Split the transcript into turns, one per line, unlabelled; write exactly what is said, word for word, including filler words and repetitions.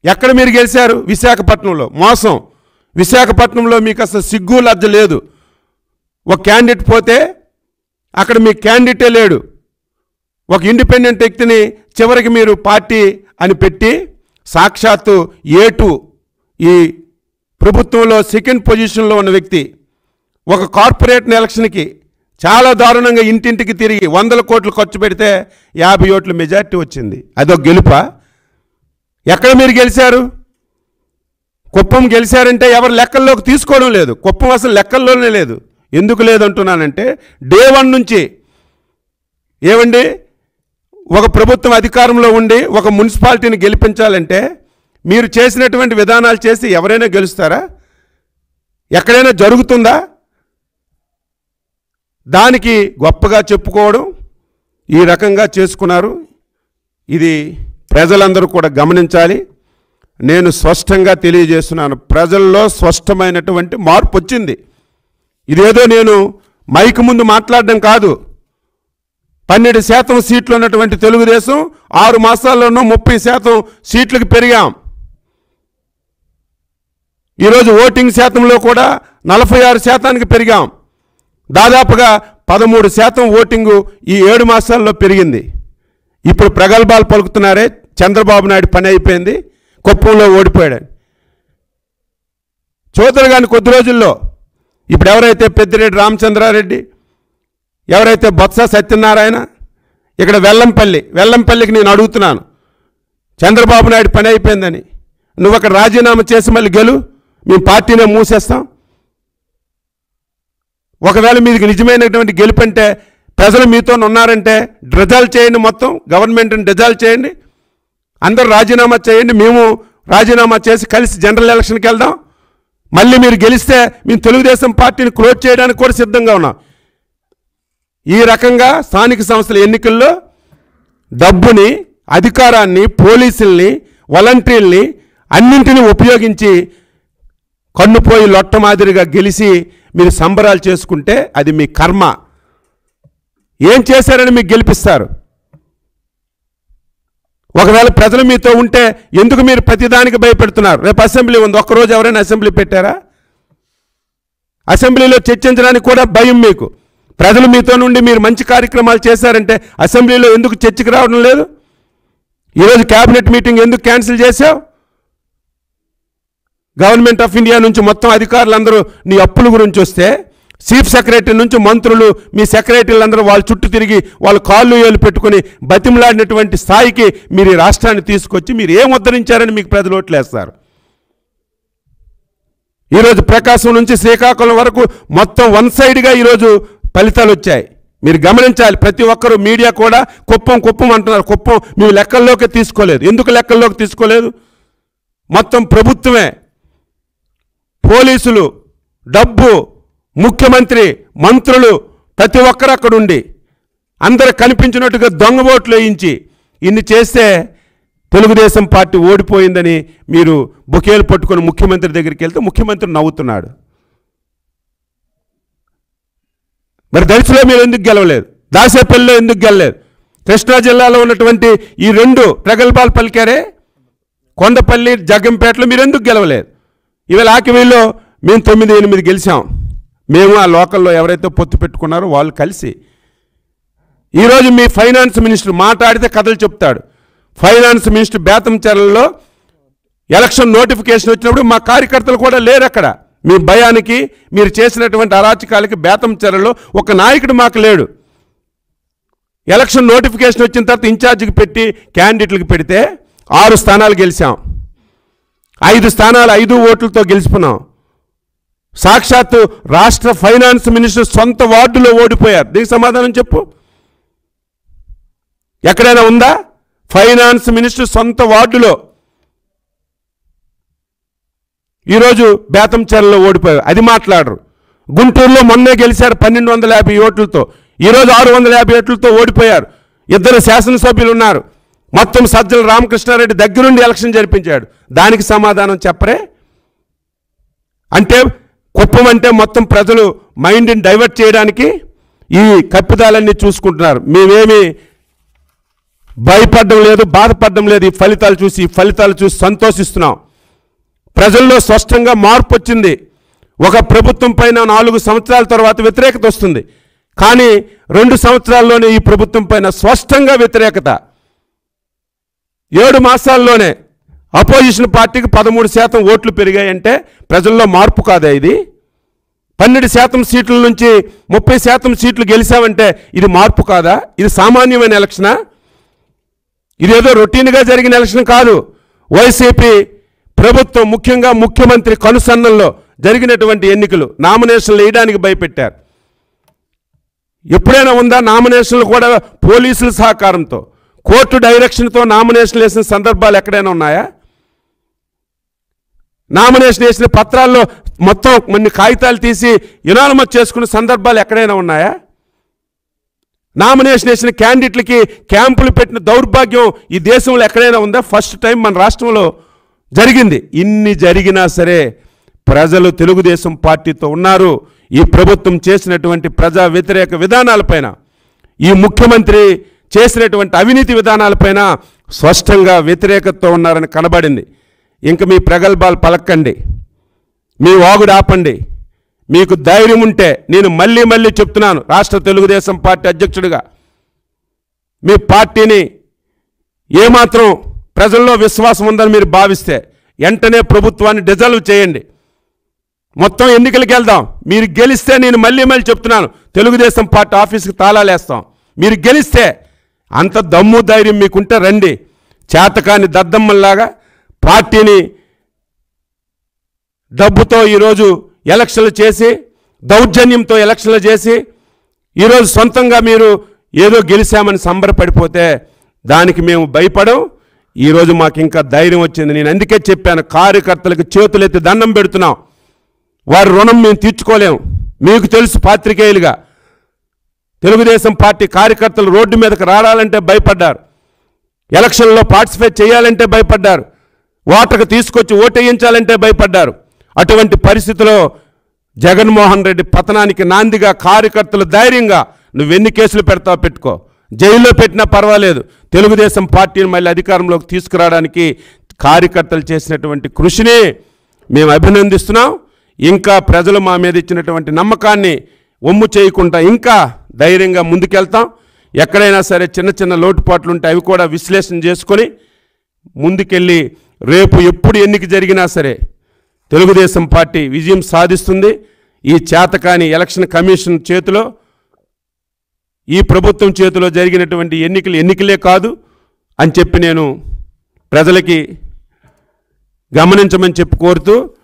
ఎక్కడ మీరు గెలిచారు? విశాఖపట్నంలో మోసం. విశాఖపట్నంలో మీకు అసలు సిగ్గు లజ్జ లేదు. ఒక క్యాండిడేట్ పోతే అక్కడ మీ క్యాండిడేటే లేడు. ఒక ఇండిపెండెంట్ వ్యక్తిని చివరికి మీరు పార్టీ అని పెట్టి సాక్షాత్తు ఏటు ఈ ప్రభుత్వంలో సెకండ్ పొజిషన్లో ఉన్న వ్యక్తి ఒక కార్పొరేట్ ఎలక్షన్కి చాలా దారుణంగా ఇంటింటికి తిరిగి వందల కోట్లు ఖర్చు పెడితే యాభై ఓట్ల మెజార్టీ వచ్చింది. అదొక గెలుపా? ఎక్కడ మీరు గెలిచారు? కుప్పం గెలిచారంటే ఎవరు లెక్కల్లోకి తీసుకోవడం లేదు. కుప్పం అసలు లెక్కల్లోనే లేదు. ఎందుకు లేదంటున్నానంటే డే వన్ నుంచి ఏమండి, ఒక ప్రభుత్వం అధికారంలో ఉండి ఒక మున్సిపాలిటీని గెలిపించాలంటే మీరు చేసినటువంటి విధానాలు చేసి ఎవరైనా గెలుస్తారా? ఎక్కడైనా జరుగుతుందా? దానికి గొప్పగా చెప్పుకోవడం ఈ రకంగా చేసుకున్నారు. ఇది ప్రజలందరూ కూడా గమనించాలి. నేను స్పష్టంగా తెలియజేస్తున్నాను, ప్రజల్లో స్పష్టమైనటువంటి మార్పు వచ్చింది. ఇదేదో నేను మైక్ ముందు మాట్లాడడం కాదు. పన్నెండు శాతం సీట్లు ఉన్నటువంటి తెలుగుదేశం ఆరు మాసాల్లోనూ ముప్పై శాతం సీట్లకు పెరిగాం. ఈరోజు ఓటింగ్ శాతంలో కూడా నలభై ఆరు శాతానికి పెరిగాం. దాదాపుగా పదమూడు శాతం ఓటింగు ఈ ఏడు మాసాల్లో పెరిగింది. ఇప్పుడు ప్రగల్భాలు పలుకుతున్నారే, చంద్రబాబు నాయుడు పని అయిపోయింది, కుప్పంలో ఓడిపోయాడని. చూద్దరు కానీ కొద్ది రోజుల్లో ఇప్పుడు ఎవరైతే పెద్దిరెడ్డి రామచంద్రారెడ్డి, ఎవరైతే బొత్స సత్యనారాయణ, ఇక్కడ వెల్లంపల్లి వెల్లంపల్లికి నేను అడుగుతున్నాను, చంద్రబాబు నాయుడు పని అయిపోయిందని నువ్వు అక్కడ రాజీనామా చేసి మళ్ళీ గెలు, మేము పార్టీనే మూసేస్తాం. ఒకవేళ మీది నిజమైనటువంటి గెలుపంటే ప్రజలు మీతో ఉన్నారంటే డిజాల్వ్ చేయండి, మొత్తం గవర్నమెంట్ని డిజాల్వ్ చేయండి, అందరూ రాజీనామా చేయండి, మేము రాజీనామా చేసి కలిసి జనరల్ ఎలక్షన్కి వెళ్దాం. మళ్ళీ మీరు గెలిస్తే మేము తెలుగుదేశం పార్టీని క్లోజ్ చేయడానికి కూడా సిద్ధంగా ఉన్నాం. ఈ రకంగా స్థానిక సంస్థల ఎన్నికల్లో డబ్బుని, అధికారాన్ని, పోలీసుల్ని, వాలంటీర్ని అన్నింటినీ ఉపయోగించి కన్నుపోయి లొట్ట మాదిరిగా గెలిచి మీరు సంబరాలు చేసుకుంటే అది మీ కర్మ. ఏం చేశారని మీకు గెలిపిస్తారు? ఒకవేళ ప్రజలు మీతో ఉంటే ఎందుకు మీరు ప్రతిదానికి భయపెడుతున్నారు? రేపు అసెంబ్లీ ఉంది, ఒక్కరోజు ఎవరైనా అసెంబ్లీ పెట్టారా? అసెంబ్లీలో చర్చించడానికి కూడా భయం మీకు. ప్రజలు మీతో నుండి మీరు మంచి కార్యక్రమాలు చేశారంటే అసెంబ్లీలో ఎందుకు చర్చకు రావడం లేదు? ఈరోజు క్యాబినెట్ మీటింగ్ ఎందుకు క్యాన్సిల్ చేశావు? గవర్నమెంట్ ఆఫ్ ఇండియా నుంచి మొత్తం అధికారులందరూ నీ అప్పుల గురించి వస్తే చీఫ్ సెక్రటరీ నుంచి మంత్రులు, మీ సెక్రటరీలందరూ వాళ్ళ చుట్టూ తిరిగి వాళ్ళు కాళ్ళు ఏళ్ళు పెట్టుకుని బతిమలాడినటువంటి స్థాయికి మీరు ఈ రాష్ట్రాన్ని తీసుకొచ్చి మీరు ఏం ఉద్ధరించారని మీకు ప్రజలు ఓట్లేస్తారు. ఈరోజు ప్రకాశం నుంచి శ్రీకాకుళం వరకు మొత్తం వన్ సైడ్గా ఈరోజు ఫలితాలు వచ్చాయి. మీరు గమనించాలి. ప్రతి ఒక్కరూ మీడియా కూడా కుప్పం కుప్పం అంటున్నారు. కుప్పం మేము లెక్కల్లోకి తీసుకోలేదు. ఎందుకు లెక్కల్లోకి తీసుకోలేదు? మొత్తం ప్రభుత్వమే, పోలీసులు, డబ్బు, ముఖ్యమంత్రి, మంత్రులు ప్రతి ఒక్కరు అక్కడ ఉండి అందరూ కనిపించినట్టుగా దొంగ ఓట్లు వేయించి ఇన్ని చేస్తే తెలుగుదేశం పార్టీ ఓడిపోయిందని మీరు బుకేలు పట్టుకొని ముఖ్యమంత్రి దగ్గరికి వెళ్తే ముఖ్యమంత్రి నవ్వుతున్నాడు. మరి దళితులో మీరు ఎందుకు గెలవలేదు? దాసేపల్లిలో ఎందుకు గెలలేదు? కృష్ణా జిల్లాలో ఉన్నటువంటి ఈ రెండు ప్రగల్భాలు పలికారే, కొండపల్లి, జగ్గంపేటలో మీరు ఎందుకు గెలవలేదు? ఇవాళ ఆకివీల్లో మేము తొమ్మిది ఎనిమిది గెలిచాం. మేము ఆ లోకల్లో ఎవరైతే పొత్తు పెట్టుకున్నారో వాళ్ళు కలిసి. ఈరోజు మీ ఫైనాన్స్ మినిస్టర్ మాట్లాడితే కథలు చెప్తాడు. ఫైనాన్స్ మినిస్టర్ బేతంచెర్లలో ఎలక్షన్ నోటిఫికేషన్ వచ్చినప్పుడు మా కార్యకర్తలు కూడా లేరు అక్కడ. మీ భయానికి, మీరు చేసినటువంటి అరాచకాలకి బేతంచెర్లలో ఒక నాయకుడు మాకు లేడు. ఎలక్షన్ నోటిఫికేషన్ వచ్చిన తర్వాత ఇన్ఛార్జికి పెట్టి క్యాండిడేట్లకు పెడితే ఆరు స్థానాలు గెలిచాం. ఐదు స్థానాలు ఐదు ఓట్లతో గెలిచిపోయినాం. సాక్షాత్తు రాష్ట్ర ఫైనాన్స్ మినిస్టర్ సొంత వార్డులో ఓడిపోయారు. దీనికి సమాధానం చెప్పు. ఎక్కడైనా ఉందా? ఫైనాన్స్ మినిస్టర్ సొంత వార్డులో ఈరోజు బేతంచెర్లలో ఓడిపోయారు. అది మాట్లాడరు. గుంటూరులో మొన్నే గెలిచారు పన్నెండు వందల యాభై ఓట్లతో. ఈరోజు ఆరు వందల యాభై ఓట్లతో ఓడిపోయారు. ఇద్దరు శాసనసభ్యులు ఉన్నారు. మొత్తం సజ్జల రామకృష్ణారెడ్డి దగ్గరుండి ఎలక్షన్ జరిపించాడు. దానికి సమాధానం చెప్పరే? అంటే కుప్పం అంటే మొత్తం ప్రజలు మైండ్ని డైవర్ట్ చేయడానికి ఈ కప్పిదాలన్నీ చూసుకుంటున్నారు. మేమేమి భయపడడం లేదు, బాధపడడం లేదు. ఈ ఫలితాలు చూసి ఈ ఫలితాలు చూసి సంతోషిస్తున్నాం. ప్రజల్లో స్పష్టంగా మార్పు వచ్చింది. ఒక ప్రభుత్వం పైన నాలుగు సంవత్సరాల తర్వాత వ్యతిరేకత వస్తుంది, కానీ రెండు సంవత్సరాల్లోనే ఈ ప్రభుత్వం పైన స్పష్టంగా వ్యతిరేకత. ఏడు మాసాల్లోనే అపోజిషన్ పార్టీకి పదమూడు శాతం ఓట్లు పెరిగాయంటే ప్రజల్లో మార్పు కాదా ఇది? పన్నెండు శాతం సీట్ల నుంచి ముప్పై శాతం సీట్లు గెలిచామంటే ఇది మార్పు కాదా? ఇది సామాన్యమైన ఎలక్షనా? ఇదేదో రొటీన్గా జరిగిన ఎలక్షన్ కాదు. వైసీపీ ప్రభుత్వం ముఖ్యంగా ముఖ్యమంత్రి కనుసన్నల్లో జరిగినటువంటి ఎన్నికలు. నామినేషన్లు వేయడానికి భయపెట్టారు. ఎప్పుడైనా ఉందా? నామినేషన్లు కూడా పోలీసుల సహకారంతో, కోర్టు డైరెక్షన్తో నామినేషన్లు వేసిన సందర్భాలు ఎక్కడైనా ఉన్నాయా? నామినేషన్ వేసిన పత్రాల్లో మొత్తం కొన్ని కాగితాలు తీసి యునానిమస్ చేసుకున్న సందర్భాలు ఎక్కడైనా ఉన్నాయా? నామినేషన్ వేసిన క్యాండిడేట్లకి క్యాంపులు పెట్టిన దౌర్భాగ్యం ఈ దేశంలో ఎక్కడైనా ఉందా? ఫస్ట్ టైం మన రాష్ట్రంలో జరిగింది. ఇన్ని జరిగినా సరే ప్రజలు తెలుగుదేశం పార్టీతో ఉన్నారు. ఈ ప్రభుత్వం చేసినటువంటి ప్రజా వ్యతిరేక విధానాలపైన, ఈ ముఖ్యమంత్రి చేసినటువంటి అవినీతి విధానాలపైన స్పష్టంగా వ్యతిరేకతతో ఉన్నారని కనబడింది. ఇంక మీ ప్రగల్భాలు పలకండి, మీ వాగుడు ఆపండి. మీకు ధైర్యం ఉంటే, నేను మళ్ళీ మళ్ళీ చెప్తున్నాను రాష్ట్ర తెలుగుదేశం పార్టీ అధ్యక్షుడిగా, మీ పార్టీని ఏమాత్రం ప్రజల్లో విశ్వాసం ఉందని మీరు భావిస్తే వెంటనే ప్రభుత్వాన్ని డిజాల్వ్ చేయండి. మొత్తం ఎన్నికలకు వెళ్దాం. మీరు గెలిస్తే, నేను మళ్ళీ మళ్ళీ చెప్తున్నాను, తెలుగుదేశం పార్టీ ఆఫీస్కి తాళాలేస్తాం. మీరు గెలిస్తే, అంత దమ్ము ధైర్యం మీకుంటే రండి. చేతకాని దద్దమ్మల్లాగా పార్టీని డబ్బుతో ఈరోజు ఎలక్షన్లు చేసి, దౌర్జన్యంతో ఎలక్షన్లు చేసి, ఈరోజు సొంతంగా మీరు ఏదో గెలిచామని సంబరపడిపోతే దానికి మేము భయపడం. ఈరోజు మాకు ఇంకా ధైర్యం వచ్చింది. నేను అందుకే చెప్పాను, కార్యకర్తలకు చేతులెత్తి దండం పెడుతున్నాం. వారి రుణం మేము తీర్చుకోలేము. మీకు తెలుసు, పాత్రికేయులుగా తెలుగుదేశం పార్టీ కార్యకర్తలు రోడ్డు మీదకి రావాలంటే భయపడ్డారు, ఎలక్షన్లో పార్టిసిపేట్ చేయాలంటే భయపడ్డారు, ఓటకు తీసుకొచ్చి ఓటేయించాలంటే భయపడ్డారు. అటువంటి పరిస్థితిలో జగన్మోహన్ రెడ్డి పతనానికి నాందిగా కార్యకర్తలు ధైర్యంగా, నువ్వెన్ని కేసులు పెడతావు పెట్టుకో, జైల్లో పెట్టినా పర్వాలేదు, తెలుగుదేశం పార్టీని మళ్ళీ అధికారంలోకి తీసుకురావడానికి కార్యకర్తలు చేసినటువంటి కృషిని మేము అభినందిస్తున్నాం. ఇంకా ప్రజలు మా మీద ఇచ్చినటువంటి నమ్మకాన్ని ఒమ్ము చేయకుండా ఇంకా ధైర్యంగా ముందుకెళ్తాం. ఎక్కడైనా సరే చిన్న చిన్న లోటుపాట్లు ఉంటే అవి కూడా విశ్లేషణ చేసుకొని ముందుకెళ్ళి రేపు ఎప్పుడు ఎన్నిక జరిగినా సరే తెలుగుదేశం పార్టీ విజయం సాధిస్తుంది. ఈ చేతకాని ఎలక్షన్ కమిషన్ చేతిలో, ఈ ప్రభుత్వం చేతిలో జరిగినటువంటి ఎన్నికలు ఎన్నికలే కాదు అని చెప్పి నేను ప్రజలకి గమనించమని చెప్పి కోరుతూ